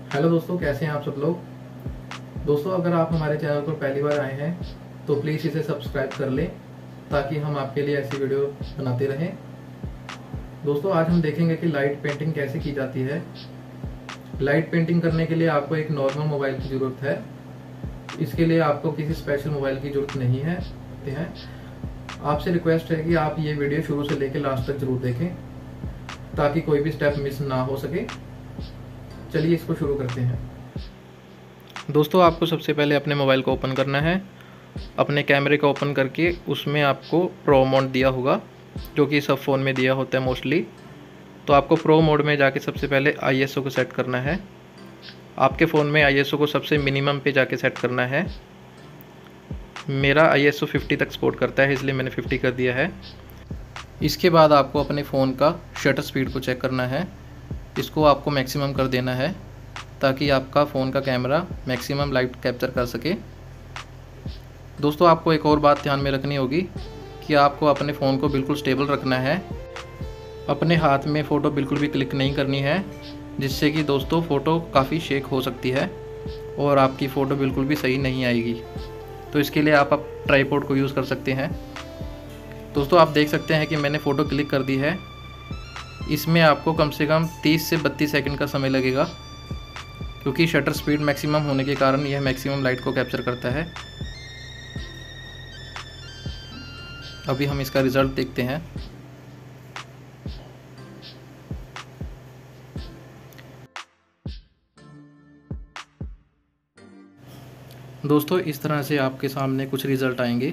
Hello दोस्तों, कैसे हैं आप सब लोग। दोस्तों, अगर आप हमारे चैनल पर पहली बार आए हैं तो प्लीज़ इसे सब्सक्राइब कर लें ताकि हम आपके लिए ऐसी वीडियो बनाते रहें। दोस्तों, आज हम देखेंगे कि लाइट पेंटिंग कैसे की जाती है। लाइट पेंटिंग करने के लिए आपको एक नॉर्मल मोबाइल की ज़रूरत है। इसके लिए आपको किसी स्पेशल मोबाइल की ज़रूरत नहीं है। आपसे रिक्वेस्ट है कि आप ये वीडियो शुरू से लेकर लास्ट तक जरूर देखें ताकि कोई भी स्टेप मिस ना हो सके। चलिए इसको शुरू करते हैं। दोस्तों, आपको सबसे पहले अपने मोबाइल को ओपन करना है। अपने कैमरे को ओपन करके उसमें आपको प्रो मोड दिया होगा, जो कि सब फ़ोन में दिया होता है मोस्टली। तो आपको प्रो मोड में जाके सबसे पहले ISO को सेट करना है। आपके फ़ोन में ISO को सबसे मिनिमम पे जाके सेट करना है। मेरा ISO 50 तक सपोर्ट करता है, इसलिए मैंने 50 कर दिया है। इसके बाद आपको अपने फ़ोन का शटर स्पीड को चेक करना है। इसको आपको मैक्सिमम कर देना है ताकि आपका फ़ोन का कैमरा मैक्सिमम लाइट कैप्चर कर सके। दोस्तों, आपको एक और बात ध्यान में रखनी होगी कि आपको अपने फ़ोन को बिल्कुल स्टेबल रखना है। अपने हाथ में फ़ोटो बिल्कुल भी क्लिक नहीं करनी है, जिससे कि दोस्तों फ़ोटो काफ़ी शेक हो सकती है और आपकी फ़ोटो बिल्कुल भी सही नहीं आएगी। तो इसके लिए आप ट्राइपॉड को यूज़ कर सकते हैं। दोस्तों, आप देख सकते हैं कि मैंने फ़ोटो क्लिक कर दी है। इसमें आपको कम से कम 30 से 32 सेकंड का समय लगेगा, क्योंकि शटर स्पीड मैक्सिमम होने के कारण यह मैक्सिमम लाइट को कैप्चर करता है। अभी हम इसका रिज़ल्ट देखते हैं। दोस्तों, इस तरह से आपके सामने कुछ रिज़ल्ट आएंगे,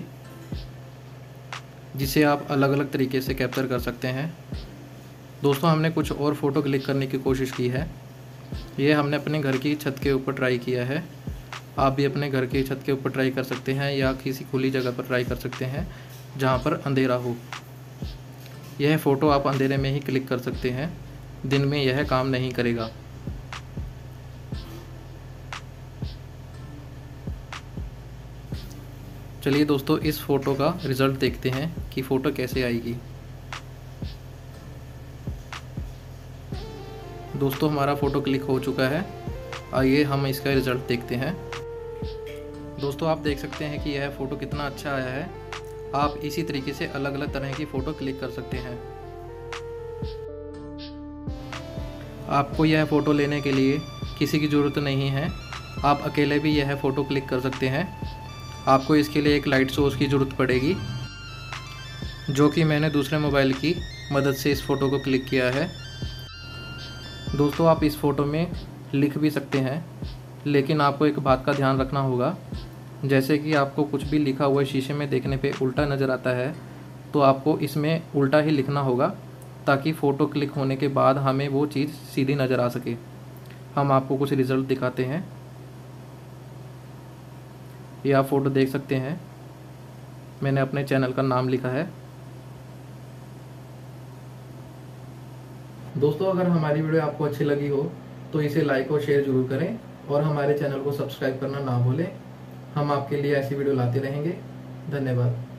जिसे आप अलग अलग तरीके से कैप्चर कर सकते हैं। दोस्तों, हमने कुछ और फ़ोटो क्लिक करने की कोशिश की है। ये हमने अपने घर की छत के ऊपर ट्राई किया है। आप भी अपने घर की छत के ऊपर ट्राई कर सकते हैं या किसी खुली जगह पर ट्राई कर सकते हैं जहाँ पर अंधेरा हो। यह फ़ोटो आप अंधेरे में ही क्लिक कर सकते हैं, दिन में यह काम नहीं करेगा। चलिए दोस्तों, इस फ़ोटो का रिज़ल्ट देखते हैं कि फ़ोटो कैसे आएगी। दोस्तों, हमारा फ़ोटो क्लिक हो चुका है। आइए हम इसका रिज़ल्ट देखते हैं। दोस्तों, आप देख सकते हैं कि यह फ़ोटो कितना अच्छा आया है। आप इसी तरीके से अलग अलग तरह की फ़ोटो क्लिक कर सकते हैं। आपको यह फ़ोटो लेने के लिए किसी की ज़रूरत नहीं है। आप अकेले भी यह फ़ोटो क्लिक कर सकते हैं। आपको इसके लिए एक लाइट सोर्स की ज़रूरत पड़ेगी, जो कि मैंने दूसरे मोबाइल की मदद से इस फ़ोटो को क्लिक किया है। दोस्तों, आप इस फ़ोटो में लिख भी सकते हैं, लेकिन आपको एक बात का ध्यान रखना होगा। जैसे कि आपको कुछ भी लिखा हुआ शीशे में देखने पे उल्टा नज़र आता है, तो आपको इसमें उल्टा ही लिखना होगा ताकि फ़ोटो क्लिक होने के बाद हमें वो चीज़ सीधी नज़र आ सके। हम आपको कुछ रिज़ल्ट दिखाते हैं। ये आप फ़ोटो देख सकते हैं। मैंने अपने चैनल का नाम लिखा है। दोस्तों, अगर हमारी वीडियो आपको अच्छी लगी हो तो इसे लाइक और शेयर जरूर करें और हमारे चैनल को सब्सक्राइब करना ना भूलें। हम आपके लिए ऐसी वीडियो लाते रहेंगे। धन्यवाद।